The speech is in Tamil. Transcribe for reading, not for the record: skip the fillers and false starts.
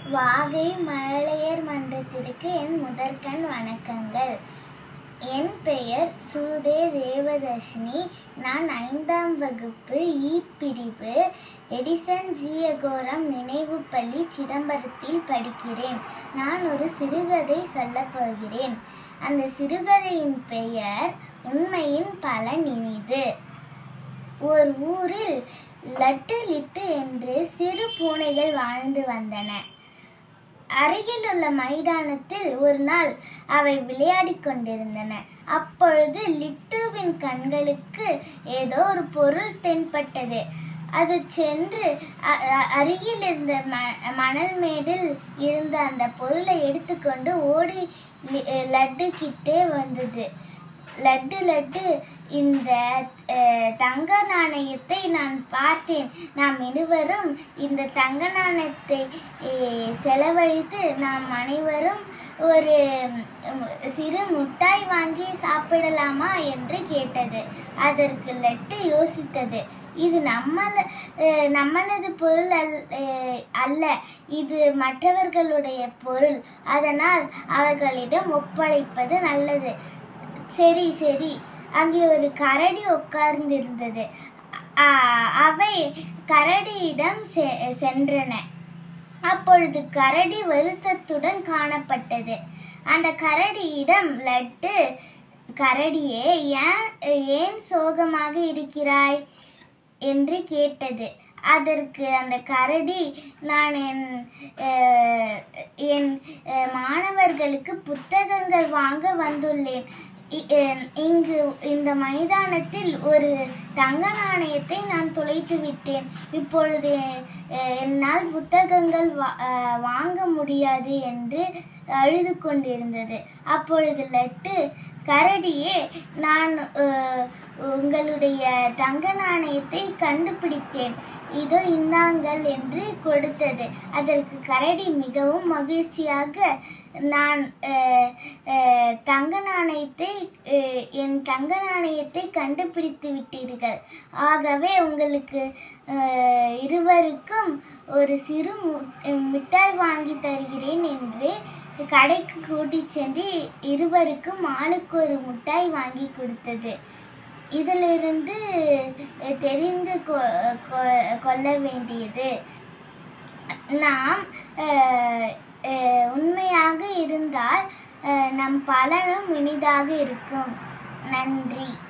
வாகை மழலையர் மன்றத்திற்கு என் முதற்கண் வணக்கங்கள். என் பெயர் சூதே தேவதர்ஷினி. நான் 5ஆம் வகுப்பு பிரிவு எடிசன் ஜியகோரம் நினைவு பள்ளி சிதம்பரத்தில் படிக்கிறேன். நான் ஒரு சிறுகதை சொல்லப் போகிறேன். அந்த சிறுகதையின் பெயர் உண்மையின் பலன் இனிது. ஒரு ஊரில் லட்டு லிட்டு என்று சிறு பூனைகள் வாழ்ந்து வந்தன. அருகிலுள்ள மைதானத்தில் ஒரு நாள் அவை விளையாடிக் கொண்டிருந்தன. அப்பொழுது லிட்டுவின் கண்களுக்கு ஏதோ ஒரு பொருள் தென்பட்டது. அது சென்று அருகில் இருந்த மணல் மேடில் இருந்த அந்த பொருளை எடுத்துக்கொண்டு ஓடி லட்டு கிட்டே வந்தது. லட்டு, இந்த தங்க நாணயத்தை நான் பார்த்தேன். நாம் இருவரும் இந்த தங்க நாணயத்தை செலவழித்து நாம் அனைவரும் ஒரு சிறு முட்டாய் வாங்கி சாப்பிடலாமா என்று கேட்டது. அதற்கு லட்டு யோசித்தது. இது நம்மளது பொருள் அல்ல, இது மற்றவர்களுடைய பொருள். அதனால் அவர்களிடம் ஒப்படைப்பது நல்லது. சரி. அங்கே ஒரு கரடி உட்கார்ந்திருந்தது. அவை கரடியிடம் சென்றன. அப்பொழுது கரடி வருத்தத்துடன் காணப்பட்டது. அந்த கரடியிடம் லட்டு, கரடியே, ஏன் சோகமாக இருக்கிறாய் என்று கேட்டது. அதற்கு அந்த கரடி, நான் என் மாணவர்களுக்கு புத்தகங்கள் வாங்க வந்துள்ளேன். இந்த மைதானத்தில் ஒரு தங்க நாணயத்தை நான் தொலைத்து விட்டேன். இப்பொழுது என்னால் புத்தகங்கள் வாங்க முடியாது என்று அழுது கொண்டிருந்தது. அப்பொழுது லட்டு, கரடியே, நான் உங்களுடைய தங்க நாணயத்தை கண்டுபிடித்தேன், இதோ இந்தாங்கள் என்று கொடுத்தது. அதற்கு கரடி மிகவும் மகிழ்ச்சியாக, நான் என் தங்க நாணயத்தை கண்டுபிடித்து விட்டீர்கள். ஆகவே உங்களுக்கு இருவருக்கும் ஒரு சிறு மிட்டாய் வாங்கி தருகிறேன் என்று கடைக்கு கூட்டிச் சென்று இருவருக்கும் ஆளுக்கு ஒரு மிட்டாய் வாங்கி கொடுத்தது. இதிலிருந்து தெரிந்து கொள்ள வேண்டியது, நாம் உண்மையாக இருந்தால் நம் பலனும் இனிதாக இருக்கும். நன்றி.